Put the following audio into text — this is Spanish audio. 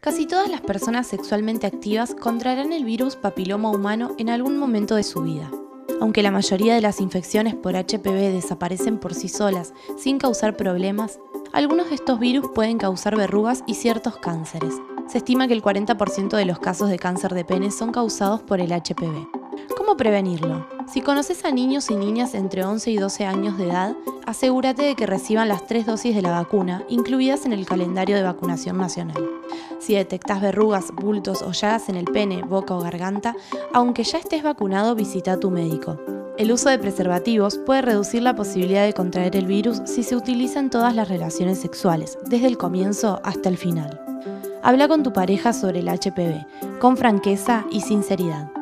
Casi todas las personas sexualmente activas contraerán el virus papiloma humano en algún momento de su vida. Aunque la mayoría de las infecciones por HPV desaparecen por sí solas sin causar problemas, algunos de estos virus pueden causar verrugas y ciertos cánceres. Se estima que el 40% de los casos de cáncer de pene son causados por el HPV. ¿Cómo prevenirlo? Si conoces a niños y niñas entre 11 y 12 años de edad, asegúrate de que reciban las 3 dosis de la vacuna, incluidas en el calendario de vacunación nacional. Si detectás verrugas, bultos o llagas en el pene, boca o garganta, aunque ya estés vacunado, visita a tu médico. El uso de preservativos puede reducir la posibilidad de contraer el virus si se utiliza en todas las relaciones sexuales, desde el comienzo hasta el final. Habla con tu pareja sobre el HPV, con franqueza y sinceridad.